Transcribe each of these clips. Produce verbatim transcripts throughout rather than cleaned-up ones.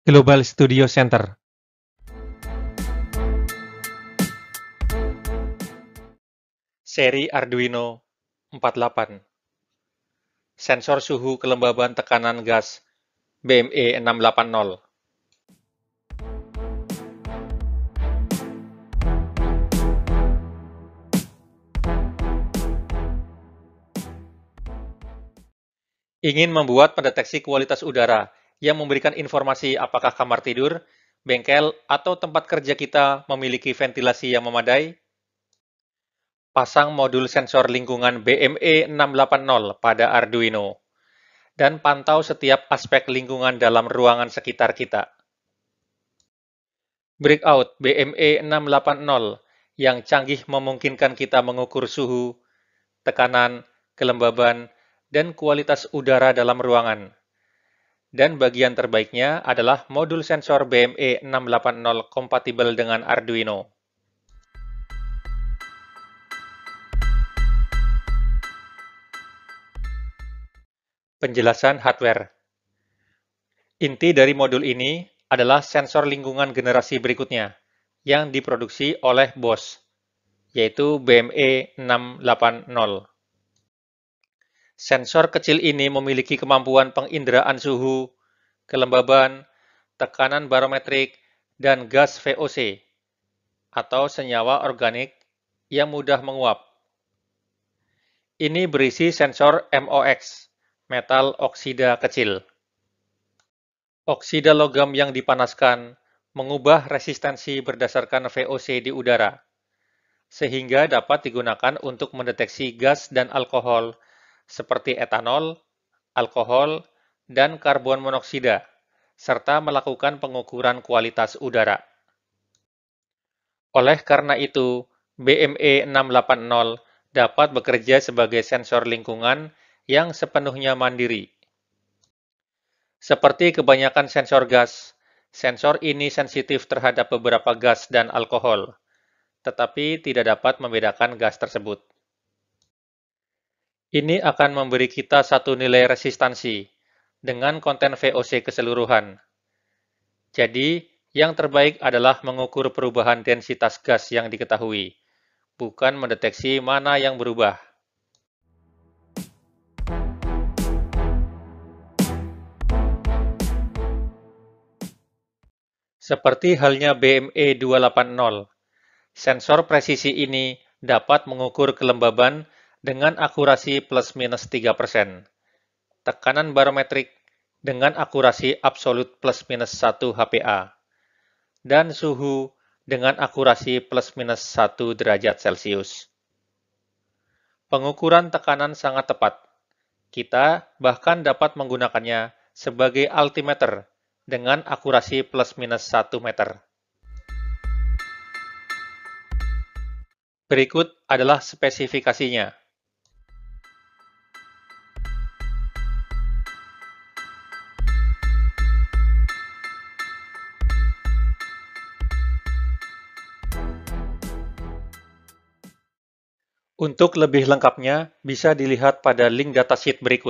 Global Studio Center. Seri Arduino empat puluh delapan. Sensor suhu kelembaban tekanan gas B M E enam delapan nol. Ingin membuat pendeteksi kualitas udara yang memberikan informasi apakah kamar tidur, bengkel, atau tempat kerja kita memiliki ventilasi yang memadai? Pasang modul sensor lingkungan B M E enam delapan nol pada Arduino, dan pantau setiap aspek lingkungan dalam ruangan sekitar kita. Breakout B M E enam delapan nol yang canggih memungkinkan kita mengukur suhu, tekanan, kelembaban, dan kualitas udara dalam ruangan. Dan bagian terbaiknya adalah modul sensor B M E enam delapan nol kompatibel dengan Arduino. Penjelasan hardware. Inti dari modul ini adalah sensor lingkungan generasi berikutnya yang diproduksi oleh Bosch, yaitu B M E enam delapan nol. Sensor kecil ini memiliki kemampuan penginderaan suhu, kelembaban, tekanan barometrik, dan gas V O C, atau senyawa organik yang mudah menguap. Ini berisi sensor M O X, metal oksida kecil. Oksida logam yang dipanaskan mengubah resistensi berdasarkan V O C di udara, sehingga dapat digunakan untuk mendeteksi gas dan alkohol seperti etanol, alkohol, dan karbon monoksida, serta melakukan pengukuran kualitas udara. Oleh karena itu, B M E enam delapan nol dapat bekerja sebagai sensor lingkungan yang sepenuhnya mandiri. Seperti kebanyakan sensor gas, sensor ini sensitif terhadap beberapa gas dan alkohol, tetapi tidak dapat membedakan gas tersebut. Ini akan memberi kita satu nilai resistansi dengan konten V O C keseluruhan. Jadi, yang terbaik adalah mengukur perubahan densitas gas yang diketahui, bukan mendeteksi mana yang berubah. Seperti halnya B M E dua delapan nol, sensor presisi ini dapat mengukur kelembaban dengan akurasi plus minus tiga persen, tekanan barometrik dengan akurasi absolut plus minus satu H P A, dan suhu dengan akurasi plus minus satu derajat Celcius. Pengukuran tekanan sangat tepat. Kita bahkan dapat menggunakannya sebagai altimeter dengan akurasi plus minus satu meter. Berikut adalah spesifikasinya. Untuk lebih lengkapnya, bisa dilihat pada link datasheet berikut.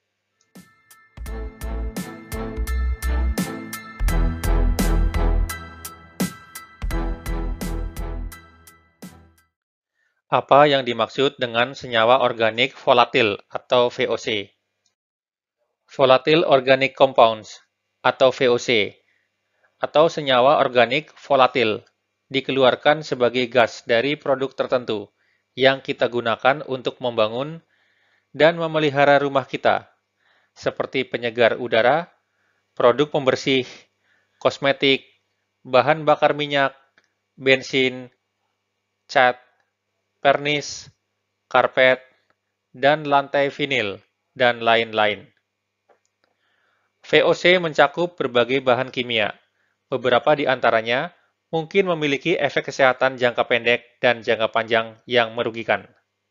Apa yang dimaksud dengan senyawa organik volatil atau V O C? Volatile Organic Compounds atau V O C, atau senyawa organik volatil, dikeluarkan sebagai gas dari produk tertentu yang kita gunakan untuk membangun dan memelihara rumah kita, seperti penyegar udara, produk pembersih, kosmetik, bahan bakar minyak, bensin, cat, vernis, karpet, dan lantai vinil, dan lain-lain. V O C mencakup berbagai bahan kimia. Beberapa di antaranya mungkin memiliki efek kesehatan jangka pendek dan jangka panjang yang merugikan.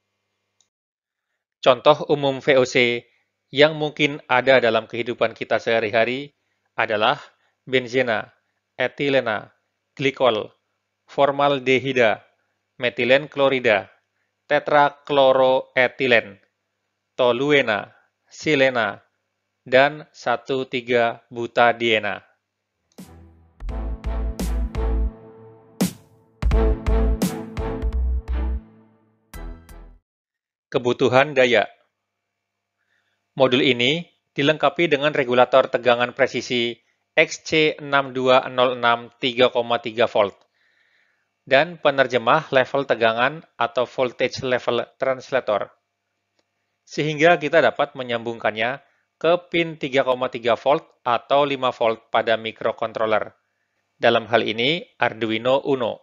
Contoh umum V O C yang mungkin ada dalam kehidupan kita sehari-hari adalah benzena, etilena, glikol, formaldehida, metilen klorida, tetrakloroetilen, toluena, silena, dan satu tiga butadiena. Kebutuhan daya. Modul ini dilengkapi dengan regulator tegangan presisi X C enam dua nol enam tiga koma tiga volt dan penerjemah level tegangan atau voltage level translator, sehingga kita dapat menyambungkannya ke pin tiga koma tiga volt atau lima volt pada microcontroller. Dalam hal ini, Arduino Uno.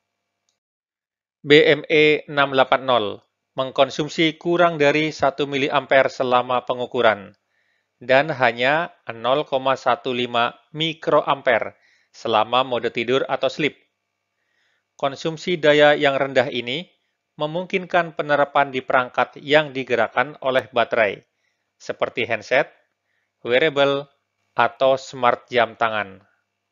B M E enam delapan nol mengkonsumsi kurang dari satu miliampere selama pengukuran dan hanya nol koma satu lima mikroampere selama mode tidur atau sleep. Konsumsi daya yang rendah ini memungkinkan penerapan di perangkat yang digerakkan oleh baterai, seperti handset, wearable, atau smart jam tangan.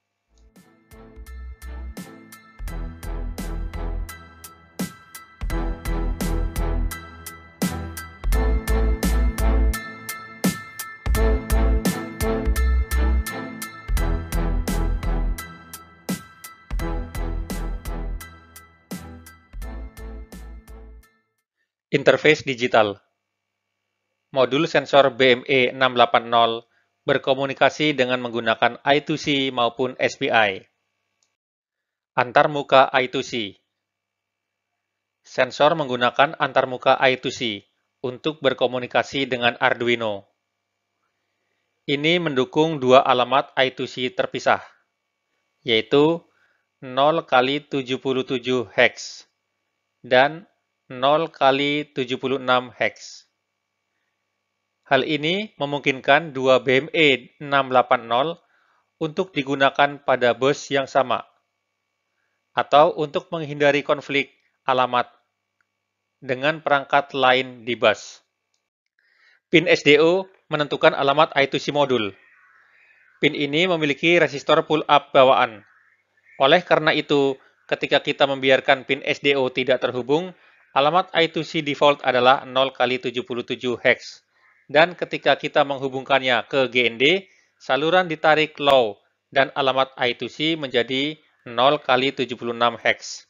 Interface digital. Modul sensor B M E enam delapan nol berkomunikasi dengan menggunakan I dua C maupun S P I. Antarmuka I dua C. Sensor menggunakan antarmuka I dua C untuk berkomunikasi dengan Arduino. Ini mendukung dua alamat I dua C terpisah, yaitu nol kali tujuh puluh tujuh hex dan nol kali tujuh puluh enam hex. Hal ini memungkinkan dua B M E enam delapan nol untuk digunakan pada bus yang sama, atau untuk menghindari konflik alamat dengan perangkat lain di bus. Pin S D O menentukan alamat I dua C modul. Pin ini memiliki resistor pull-up bawaan. Oleh karena itu, ketika kita membiarkan pin S D O tidak terhubung, alamat I dua C default adalah nol kali tujuh puluh tujuh hex. Dan ketika kita menghubungkannya ke G N D, saluran ditarik low dan alamat I dua C menjadi nol kali tujuh puluh enam hex.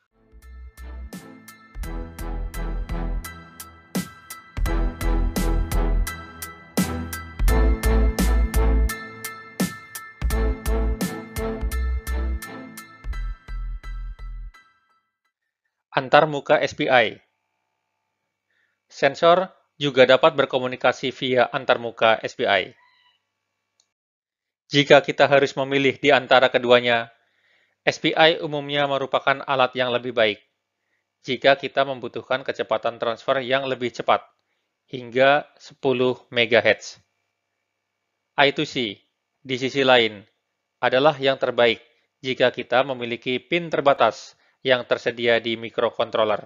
Antarmuka S P I. Sensor juga dapat berkomunikasi via antarmuka S P I. Jika kita harus memilih di antara keduanya, S P I umumnya merupakan alat yang lebih baik jika kita membutuhkan kecepatan transfer yang lebih cepat, hingga sepuluh megahertz. I dua C, di sisi lain, adalah yang terbaik jika kita memiliki pin terbatas yang tersedia di microcontroller.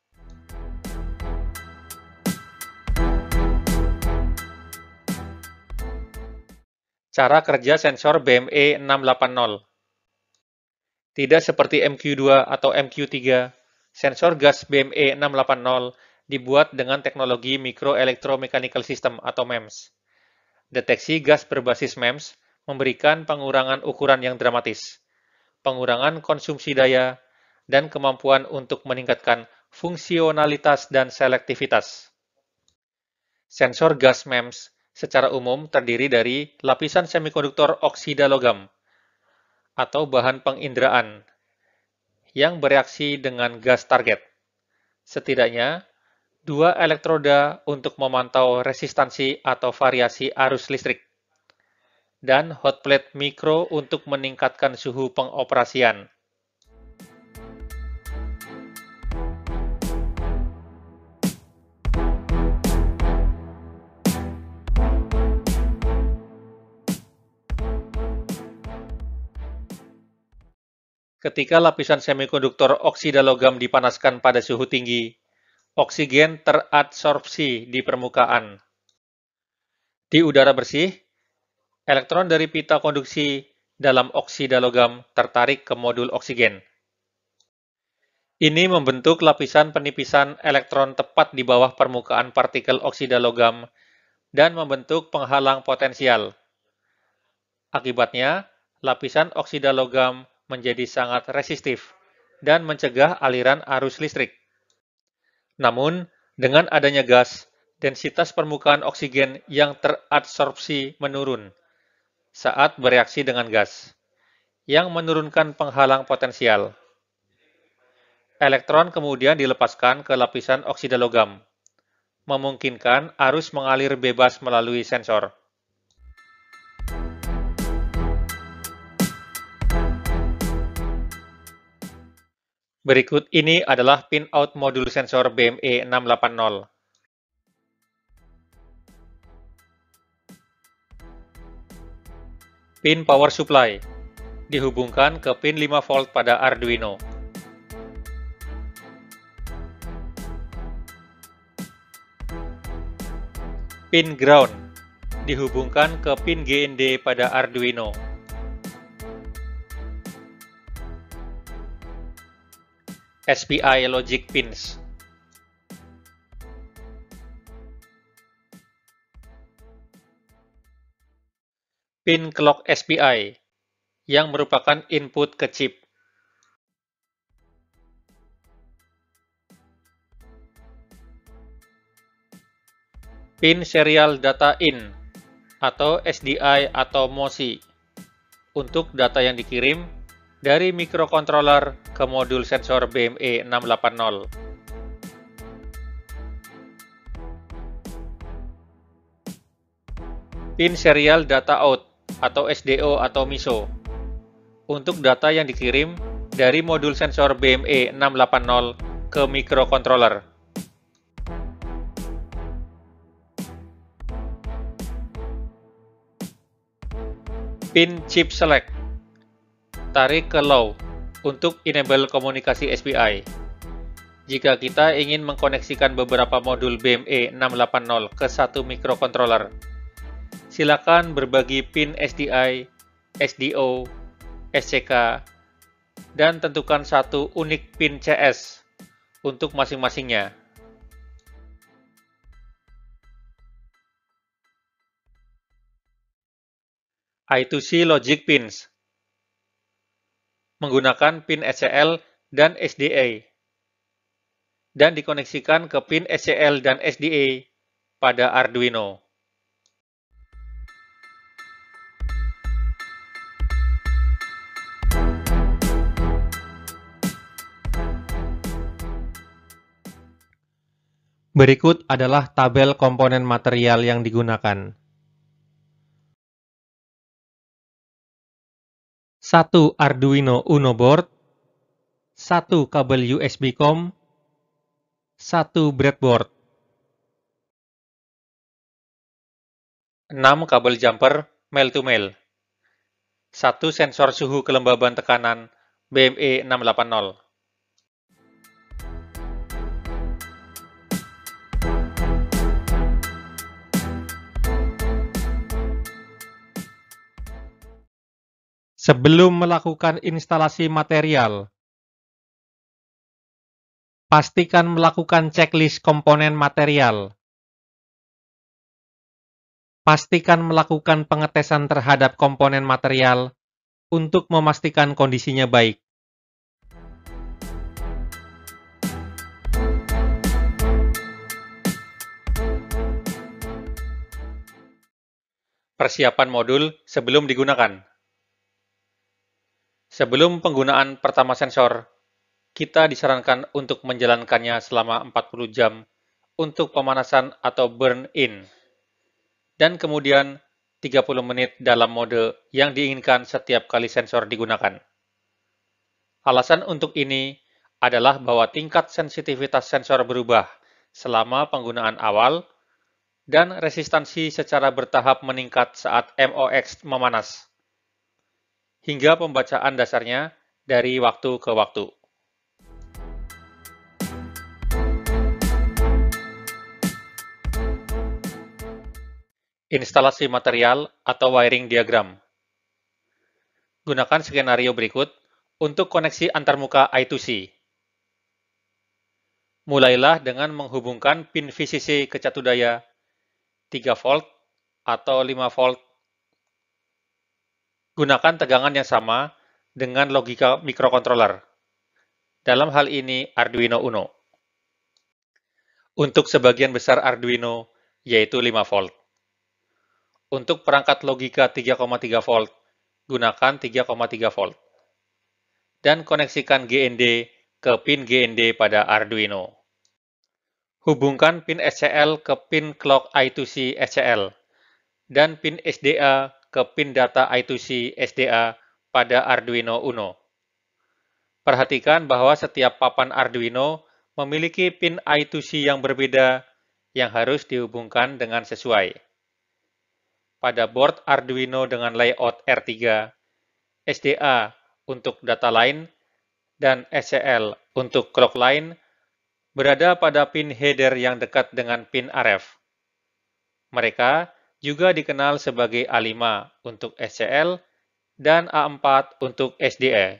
Cara kerja sensor B M E enam delapan nol. Tidak seperti M Q dua atau M Q tiga, sensor gas B M E enam delapan nol dibuat dengan teknologi Microelectromechanical System atau M E M S. Deteksi gas berbasis M E M S memberikan pengurangan ukuran yang dramatis, pengurangan konsumsi daya, dan kemampuan untuk meningkatkan fungsionalitas dan selektivitas. Sensor gas M E M S secara umum terdiri dari lapisan semikonduktor oksida logam atau bahan penginderaan yang bereaksi dengan gas target. Setidaknya dua elektroda untuk memantau resistansi atau variasi arus listrik, dan hot plate mikro untuk meningkatkan suhu pengoperasian. Ketika lapisan semikonduktor oksida logam dipanaskan pada suhu tinggi, oksigen teradsorpsi di permukaan. Di udara bersih, elektron dari pita konduksi dalam oksida logam tertarik ke modul oksigen. Ini membentuk lapisan penipisan elektron tepat di bawah permukaan partikel oksida logam dan membentuk penghalang potensial. Akibatnya, lapisan oksida logam menjadi sangat resistif dan mencegah aliran arus listrik. Namun, Dengan adanya gas, densitas permukaan oksigen yang teradsorpsi menurun saat bereaksi dengan gas, yang menurunkan penghalang potensial. Elektron kemudian dilepaskan ke lapisan oksida logam, memungkinkan arus mengalir bebas melalui sensor. Berikut ini adalah pin-out modul sensor B M E enam delapan nol. Pin power supply dihubungkan ke pin lima volt pada Arduino. Pin ground dihubungkan ke pin G N D pada Arduino. S P I logic pins. Pin clock S P I yang merupakan input ke chip. Pin serial data in atau S D I atau M O S I untuk data yang dikirim dari mikrokontroler ke modul sensor B M E enam delapan nol. Pin serial data out atau S D O atau M I S O untuk data yang dikirim dari modul sensor B M E enam delapan nol ke mikrokontroler. Pin chip select tarik ke low untuk enable komunikasi S P I. Jika kita ingin mengkoneksikan beberapa modul B M E enam delapan nol ke satu mikrokontroler, silakan berbagi pin S D I, S D O, S C K, dan tentukan satu unik pin C S untuk masing-masingnya. I two C logic pins menggunakan pin S C L dan S D A dan dikoneksikan ke pin S C L dan S D A pada Arduino. Berikut adalah tabel komponen material yang digunakan. satu Arduino Uno board, satu kabel U S B COM, satu breadboard, enam kabel jumper male-to-male, satu sensor suhu kelembaban tekanan B M E enam delapan nol. Sebelum melakukan instalasi material, pastikan melakukan checklist komponen material. Pastikan melakukan pengetesan terhadap komponen material untuk memastikan kondisinya baik. Persiapan modul sebelum digunakan. Sebelum penggunaan pertama sensor, kita disarankan untuk menjalankannya selama empat puluh jam untuk pemanasan atau burn-in, dan kemudian tiga puluh menit dalam mode yang diinginkan setiap kali sensor digunakan. Alasan untuk ini adalah bahwa tingkat sensitivitas sensor berubah selama penggunaan awal dan resistansi secara bertahap meningkat saat M O X memanas, hingga pembacaan dasarnya dari waktu ke waktu. Instalasi material atau wiring diagram. Gunakan skenario berikut untuk koneksi antarmuka I two C. Mulailah dengan menghubungkan pin V C C ke catu daya tiga volt atau lima volt. Gunakan tegangan yang sama dengan logika mikrokontroler. Dalam hal ini Arduino Uno. Untuk sebagian besar Arduino, yaitu lima volt. Untuk perangkat logika tiga koma tiga volt, gunakan tiga koma tiga volt. Dan koneksikan G N D ke pin G N D pada Arduino. Hubungkan pin S C L ke pin clock I to C S C L dan pin S D A ke pin data I to C S D A pada Arduino Uno. Perhatikan bahwa setiap papan Arduino memiliki pin I to C yang berbeda yang harus dihubungkan dengan sesuai. Pada board Arduino dengan layout R tiga, S D A untuk data line, dan S C L untuk clock line berada pada pin header yang dekat dengan pin R F. Mereka juga dikenal sebagai A lima untuk S C L dan A empat untuk S D A.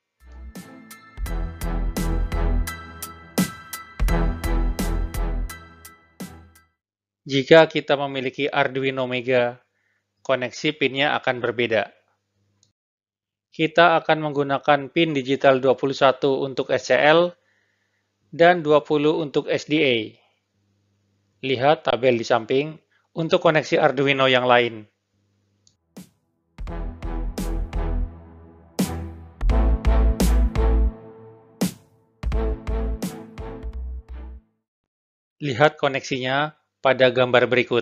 Jika kita memiliki Arduino Mega, koneksi pinnya akan berbeda. Kita akan menggunakan pin digital dua puluh satu untuk S C L dan dua puluh untuk S D A. Lihat tabel di samping untuk koneksi Arduino yang lain. Lihat koneksinya pada gambar berikut.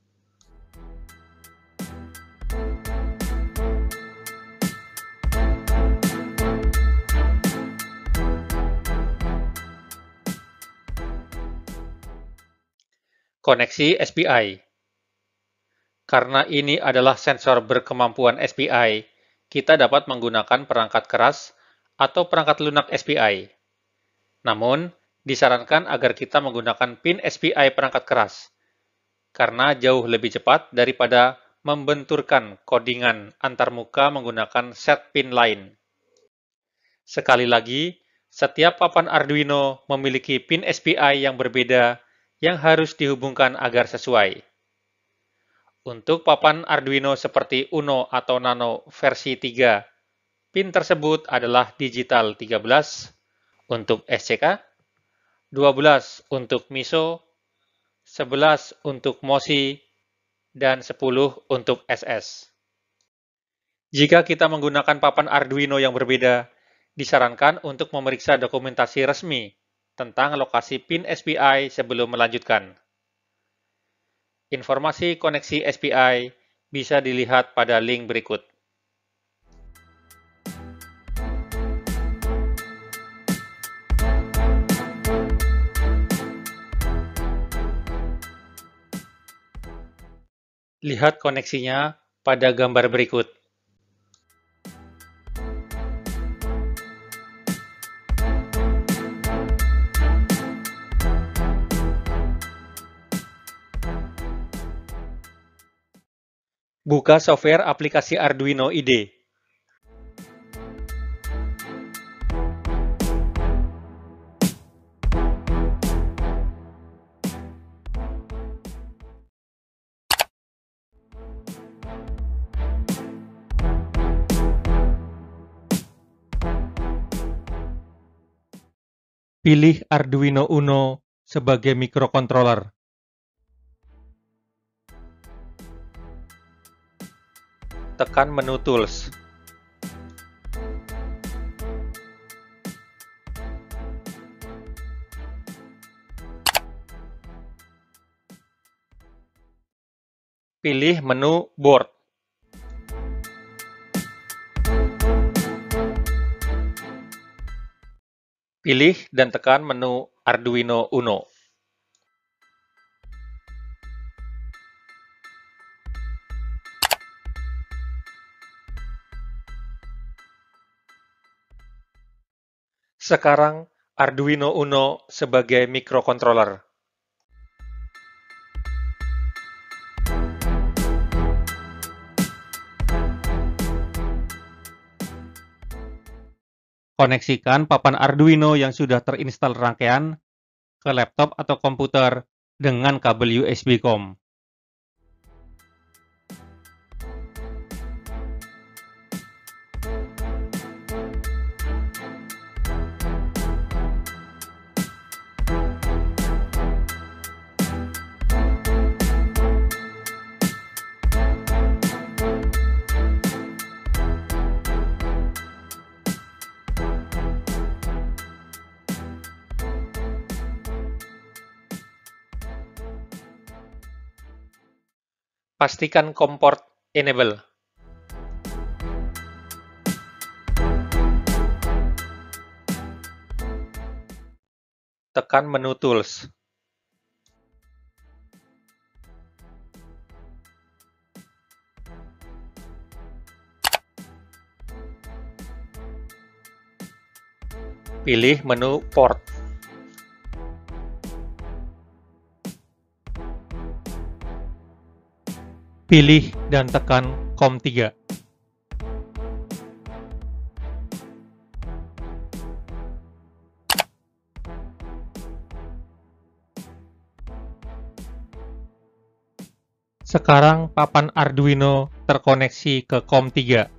Koneksi S P I. Karena ini adalah sensor berkemampuan S P I, kita dapat menggunakan perangkat keras atau perangkat lunak S P I. Namun, disarankan agar kita menggunakan pin S P I perangkat keras, karena jauh lebih cepat daripada membenturkan kodingan antarmuka menggunakan set pin lain. Sekali lagi, setiap papan Arduino memiliki pin S P I yang berbeda yang harus dihubungkan agar sesuai. Untuk papan Arduino seperti Uno atau Nano versi tiga, pin tersebut adalah digital tiga belas untuk S C K, dua belas untuk MISO, sebelas untuk MOSI, dan sepuluh untuk S S. Jika kita menggunakan papan Arduino yang berbeda, disarankan untuk memeriksa dokumentasi resmi tentang lokasi pin S P I sebelum melanjutkan. Informasi koneksi S P I bisa dilihat pada link berikut. Lihat koneksinya pada gambar berikut. Buka software aplikasi Arduino I D E. Pilih Arduino Uno sebagai mikrokontroler. Tekan menu Tools. Pilih menu Board. Pilih dan tekan menu Arduino Uno. Sekarang Arduino Uno sebagai mikrokontroler. Koneksikan papan Arduino yang sudah terinstal rangkaian ke laptop atau komputer dengan kabel U S B COM. Pastikan COM port enable. Tekan menu Tools. Pilih menu Port. Pilih dan tekan COM tiga. Sekarang papan Arduino terkoneksi ke COM tiga.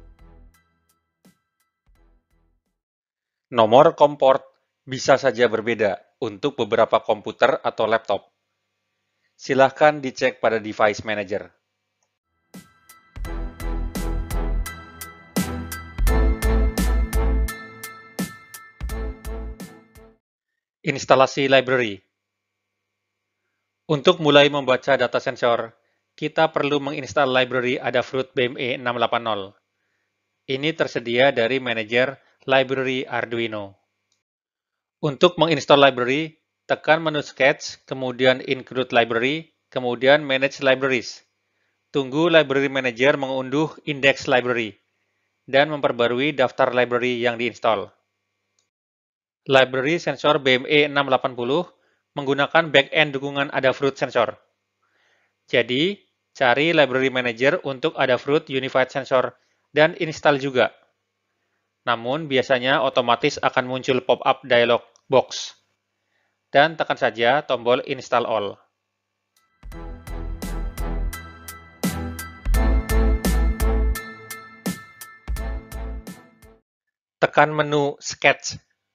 Nomor COM port bisa saja berbeda untuk beberapa komputer atau laptop. Silahkan dicek pada Device Manager. Instalasi library. Untuk mulai membaca data sensor, kita perlu menginstal library Adafruit B M E enam delapan nol. Ini tersedia dari manajer Library Arduino. Untuk menginstal library, tekan menu Sketch, kemudian Include Library, kemudian Manage Libraries. Tunggu Library Manager mengunduh indeks library dan memperbarui daftar library yang diinstal. Library sensor B M E enam delapan nol menggunakan back-end dukungan Adafruit Sensor. Jadi, cari Library Manager untuk Adafruit Unified Sensor dan install juga. Namun, biasanya otomatis akan muncul pop-up dialog box. Dan tekan saja tombol Install All. Tekan menu Sketch.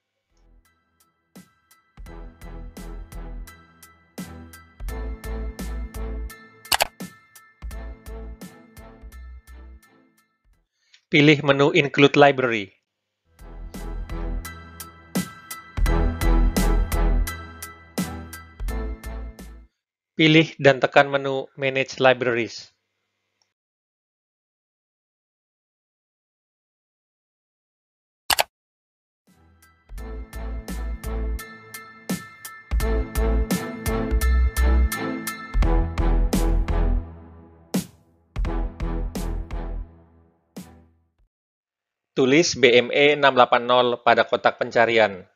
Pilih menu Include Library. Pilih dan tekan menu Manage Libraries. Tulis B M E enam delapan nol pada kotak pencarian.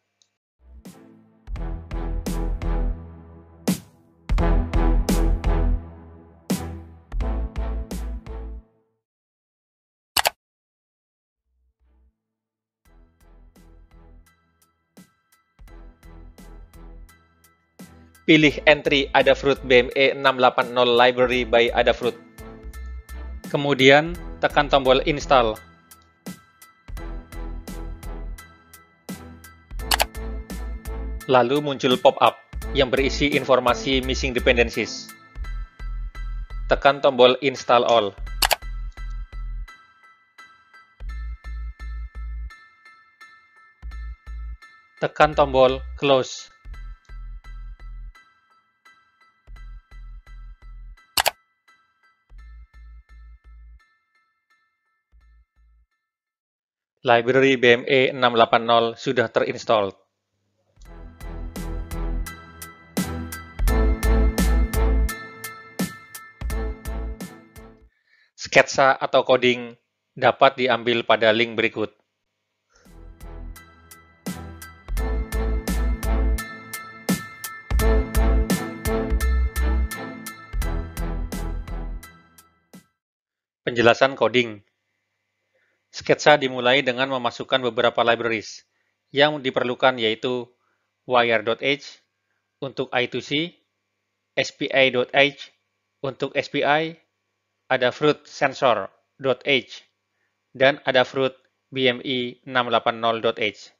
Pilih entry Adafruit B M E enam delapan nol Library by Adafruit. Kemudian, tekan tombol Install. Lalu muncul pop-up yang berisi informasi missing dependencies. Tekan tombol Install All. Tekan tombol Close. Library B M E enam delapan nol sudah terinstall. Sketsa atau coding dapat diambil pada link berikut. Penjelasan coding. Sketsa dimulai dengan memasukkan beberapa libraries yang diperlukan yaitu wire.h untuk I to C, spi.h untuk S P I, Adafruit Sensor.h, dan Adafruit B M E enam delapan nol.h.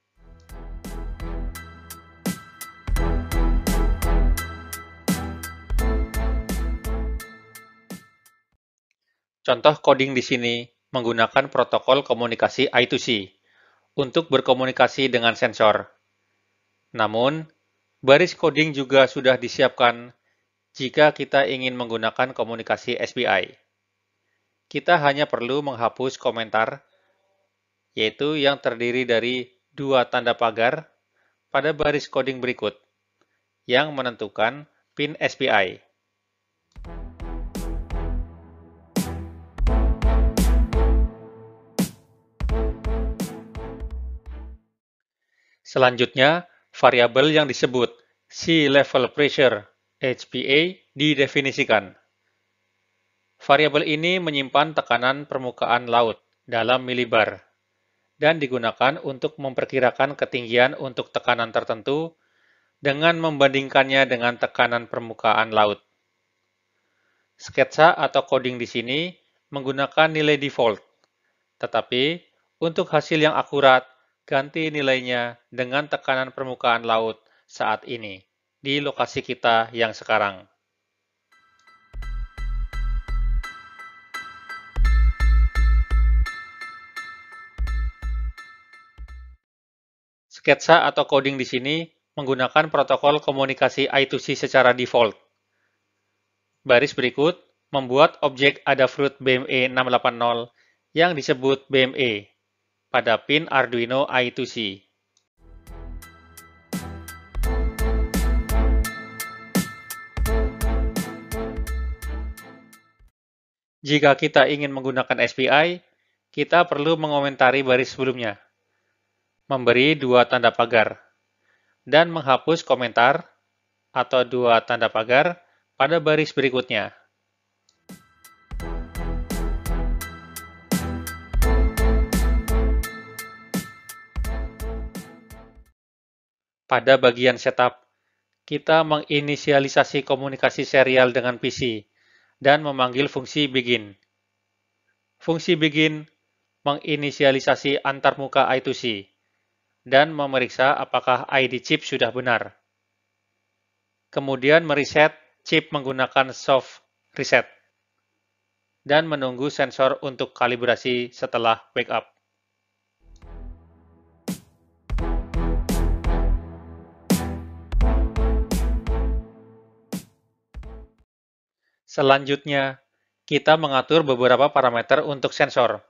Contoh coding di sini menggunakan protokol komunikasi I to C untuk berkomunikasi dengan sensor. Namun, baris coding juga sudah disiapkan jika kita ingin menggunakan komunikasi S P I. Kita hanya perlu menghapus komentar, yaitu yang terdiri dari dua tanda pagar pada baris coding berikut, yang menentukan pin S P I. Selanjutnya, variabel yang disebut Sea Level Pressure H P A didefinisikan. Variabel ini menyimpan tekanan permukaan laut dalam milibar dan digunakan untuk memperkirakan ketinggian untuk tekanan tertentu dengan membandingkannya dengan tekanan permukaan laut. Sketsa atau coding di sini menggunakan nilai default, tetapi untuk hasil yang akurat, ganti nilainya dengan tekanan permukaan laut saat ini, di lokasi kita yang sekarang. Sketsa atau coding di sini menggunakan protokol komunikasi I to C secara default. Baris berikut membuat objek Adafruit B M E enam delapan nol yang disebut B M E pada pin Arduino I to C. Jika kita ingin menggunakan S P I, kita perlu mengomentari baris sebelumnya, memberi dua tanda pagar, dan menghapus komentar atau dua tanda pagar pada baris berikutnya. Pada bagian setup, kita menginisialisasi komunikasi serial dengan P C dan memanggil fungsi begin. Fungsi begin menginisialisasi antarmuka I to C dan memeriksa apakah I D chip sudah benar. Kemudian mereset chip menggunakan soft reset dan menunggu sensor untuk kalibrasi setelah wake up. Selanjutnya, kita mengatur beberapa parameter untuk sensor.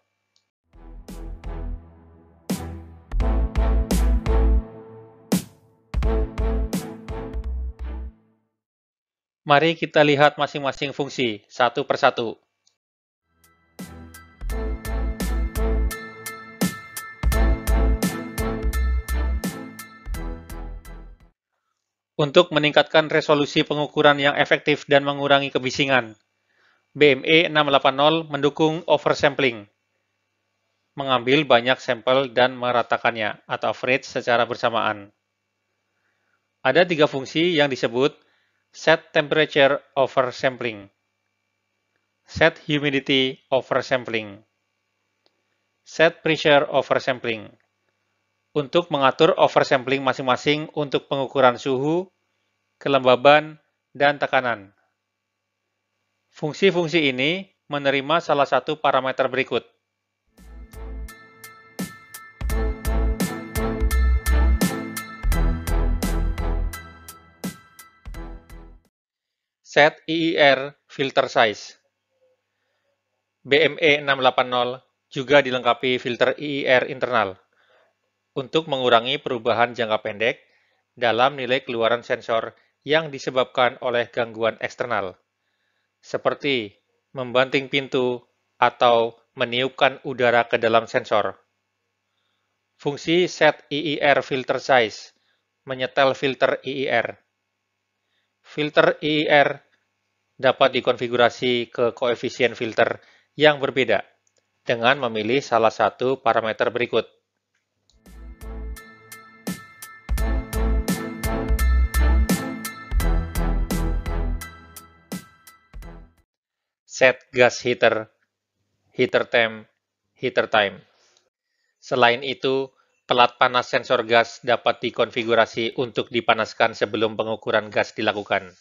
Mari kita lihat masing-masing fungsi, satu persatu. Untuk meningkatkan resolusi pengukuran yang efektif dan mengurangi kebisingan, B M E enam delapan nol mendukung oversampling, mengambil banyak sampel dan meratakannya atau average secara bersamaan. Ada tiga fungsi yang disebut set temperature oversampling, set humidity oversampling, set pressure oversampling, untuk mengatur oversampling masing-masing untuk pengukuran suhu, kelembaban, dan tekanan. Fungsi-fungsi ini menerima salah satu parameter berikut. Set I I R filter size. B M E enam delapan nol juga dilengkapi filter I I R internal untuk mengurangi perubahan jangka pendek dalam nilai keluaran sensor yang disebabkan oleh gangguan eksternal, seperti membanting pintu atau meniupkan udara ke dalam sensor. Fungsi set I I R filter size menyetel filter I I R. Filter I I R dapat dikonfigurasi ke koefisien filter yang berbeda dengan memilih salah satu parameter berikut. Set gas heater, heater temp, heater time. Selain itu, pelat panas sensor gas dapat dikonfigurasi untuk dipanaskan sebelum pengukuran gas dilakukan.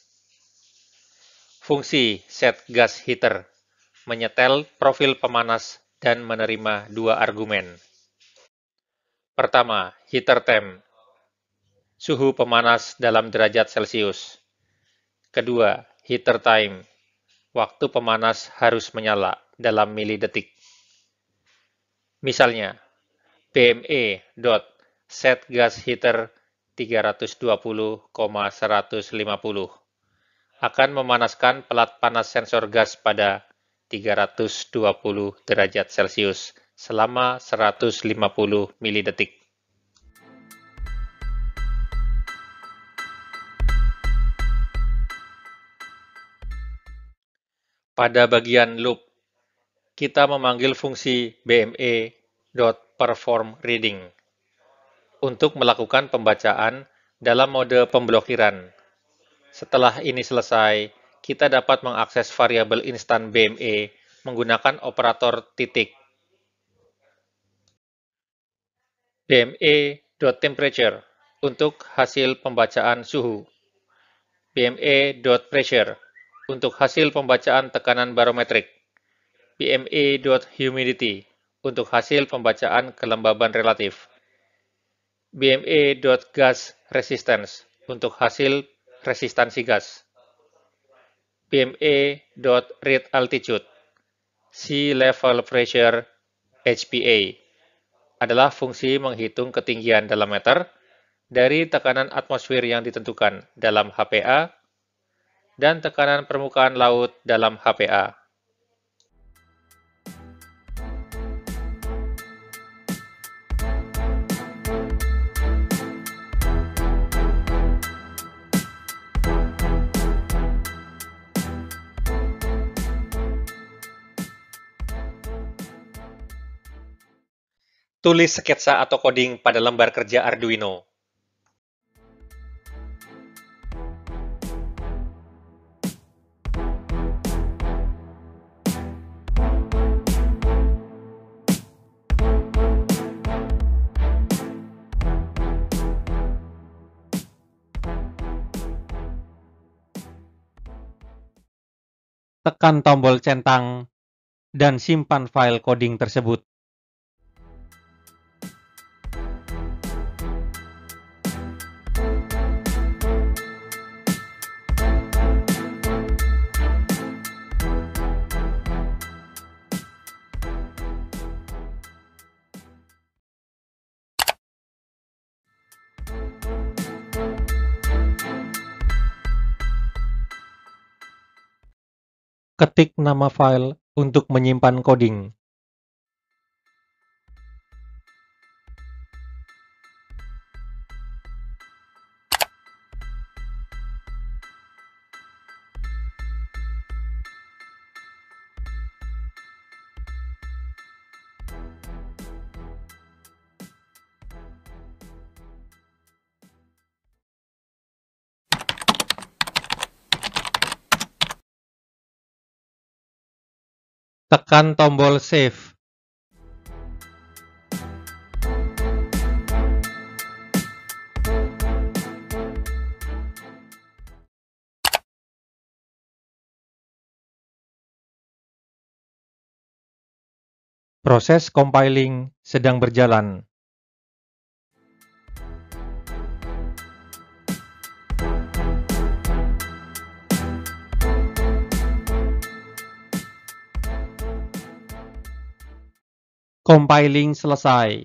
Fungsi set gas heater menyetel profil pemanas dan menerima dua argumen. Pertama, heater temp, suhu pemanas dalam derajat Celcius. Kedua, heater time, waktu pemanas harus menyala dalam milidetik. Misalnya, B M E.set gas heater tiga ratus dua puluh koma seratus lima puluh akan memanaskan pelat panas sensor gas pada tiga ratus dua puluh derajat Celcius selama seratus lima puluh milidetik. Pada bagian loop, kita memanggil fungsi B M E.performReading untuk melakukan pembacaan dalam mode pemblokiran. Setelah ini selesai, kita dapat mengakses variabel instan B M E menggunakan operator titik. B M E.temperature untuk hasil pembacaan suhu. B M E.pressure untuk hasil pembacaan tekanan barometrik. B M E.humidity untuk hasil pembacaan kelembaban relatif. B M E.gas resistance untuk hasil resistansi gas. B M E.read altitude, sea level pressure, H P A, adalah fungsi menghitung ketinggian dalam meter dari tekanan atmosfer yang ditentukan dalam H P A dan tekanan permukaan laut dalam H P A. Tulis sketsa atau coding pada lembar kerja Arduino. Tekan tombol centang dan simpan file coding tersebut. Ketik nama file untuk menyimpan coding. Tekan tombol Save. Proses compiling sedang berjalan. Compiling selesai.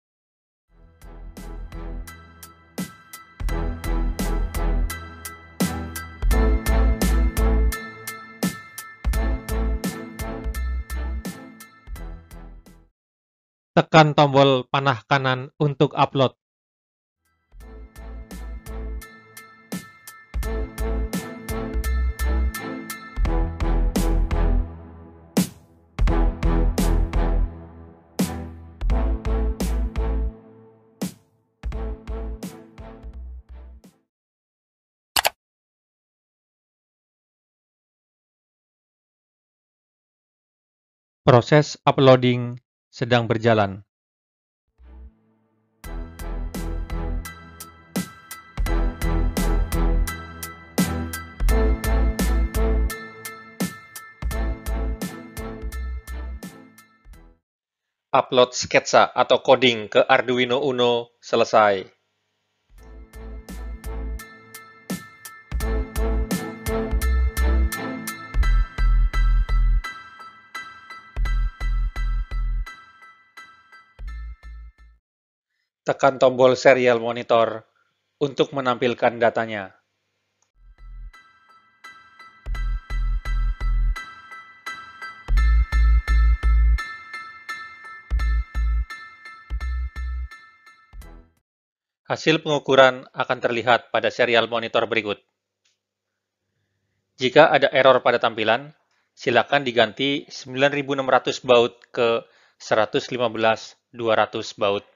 Tekan tombol panah kanan untuk upload. Proses uploading sedang berjalan. Upload sketsa atau coding ke Arduino Uno selesai. Tekan tombol serial monitor untuk menampilkan datanya. Hasil pengukuran akan terlihat pada serial monitor berikut. Jika ada error pada tampilan, silakan diganti sembilan ribu enam ratus baud ke seratus lima belas dua ratus baud.